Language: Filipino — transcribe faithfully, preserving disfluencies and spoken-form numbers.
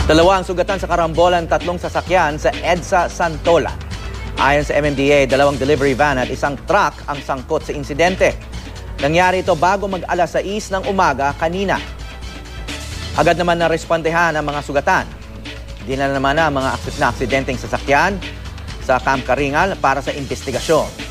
Dalawa ang sugatan sa karambolan, tatlong sasakyan sa EDSA Santolan. Ayon sa M M D A, dalawang delivery van at isang truck ang sangkot sa insidente. Nangyari ito bago mag-alas sais ng umaga kanina. Agad naman na respondehan ang mga sugatan. Dinala naman na ang mga na aksidenteng sasakyan sa Camp Karingal para sa investigasyon.